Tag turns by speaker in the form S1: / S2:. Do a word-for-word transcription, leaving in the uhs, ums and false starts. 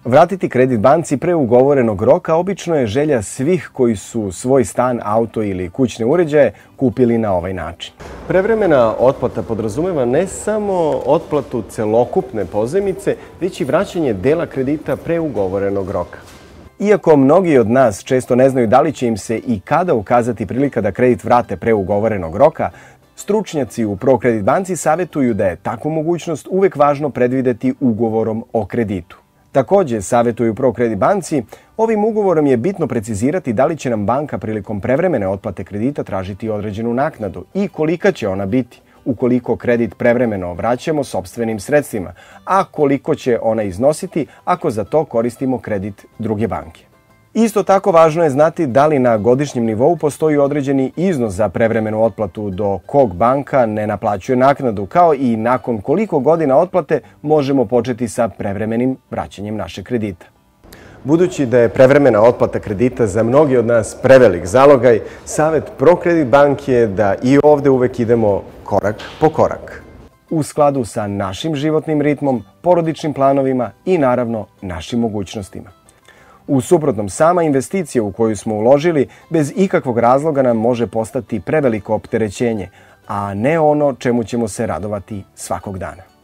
S1: Vratiti kredit banci pre ugovorenog roka obično je želja svih koji su svoj stan, auto ili kućne uređaje kupili na ovaj način. Prevremena otplata podrazumeva ne samo otplatu celokupne pozajmice, već i vraćanje dela kredita pre ugovorenog roka. Iako mnogi od nas često ne znaju da li će im se i kada ukazati prilika da kredit vrate pre ugovorenog roka, stručnjaci u ProCredit banci savjetuju da je takvu mogućnost uvek važno predvideti ugovorom o kreditu. Takođe, savjetuju ProCredit banci, ovim ugovorom je bitno precizirati da li će nam banka prilikom prevremene otplate kredita tražiti određenu naknadu i kolika će ona biti ukoliko kredit prevremeno vraćamo sopstvenim sredstvima, a koliko će ona iznositi ako za to koristimo kredit druge banke. Isto tako važno je znati da li na godišnjem nivou postoji određeni iznos za prevremenu otplatu do kog banka ne naplaćuje naknadu, kao i nakon koliko godina otplate možemo početi sa prevremenim vraćanjem našeg kredita. Budući da je prevremena otplata kredita za mnogi od nas prevelik zalogaj, savjet ProCredit banke je da i ovde uvek idemo korak po korak, u skladu sa našim životnim ritmom, porodičnim planovima i naravno našim mogućnostima. U suprotnom, sama investicija u koju smo uložili bez ikakvog razloga nam može postati preveliko opterećenje, a ne ono čemu ćemo se radovati svakog dana.